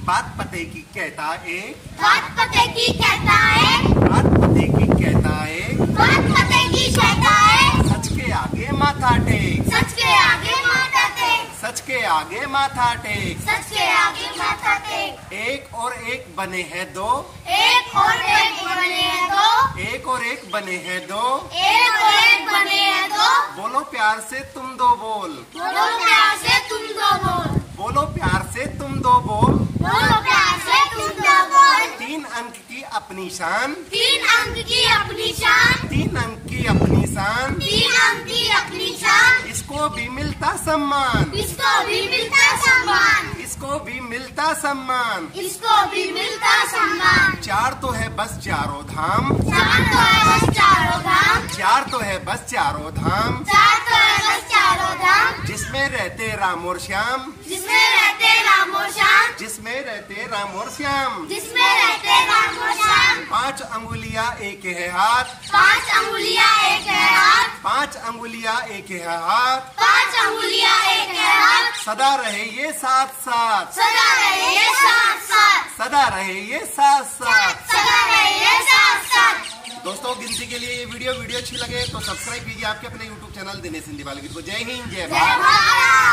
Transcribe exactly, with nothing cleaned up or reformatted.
बात पते की कहता एक, बात पते की कहता है, बात पते की कहता एक, बात पते की कहता है। सच के आगे माथा टेक, सच के आगे माथा टेक, सच के आगे माथा टेक। सच के आगे माथा टेक। एक और एक बने हैं दो, एक और एक बने हैं दो, एक और एक बने हैं दो, एक और एक बने हैं दो। बोलो प्यार से तुम दो बोल, बोलो प्यार से तुम दो बोल, बोलो प्यार से तुम दो बोल। बोलो प्यार से तुम दो बोल। तीन अंक की अपनी शान, तीन अंक की अपनी शान, तीन अंक की अपनी शान, तीन अंक की अपनी शान। इसको भी मिलता सम्मान, इसको भी मिलता सम्मान, इसको भी मिलता सम्मान। इसको भी मिलता सम्मान। चार तो है बस चारों धाम, चार तो है बस चारों धाम, चार तो है बस चारों धाम, चार तो है बस चारों धाम। जिसमें रहते राम और श्याम, जिसमें रहते राम और श्याम, जिसमें रहते राम और श्याम। जिसमें रहते राम और श्याम। पांच अंगुलियां एक है हाथ, पांच अंगुलियां एक है हाथ, पांच अंगुलियां एक है हाथ। पांच अंगुलियां एक है हाथ। सदा रहे ये साथ साथ, सदा रहे ये साथ साथ, सदा रहे ये साथ साथ। सदा रहे ये साथ साथ। दोस्तों गिनती के लिए ये वीडियो वीडियो अच्छी लगे तो सब्सक्राइब कीजिए आपके अपने यूट्यूब चैनल दिनेश हिंदी बालगीत को। जय हिंद जय जय भारत। भारत।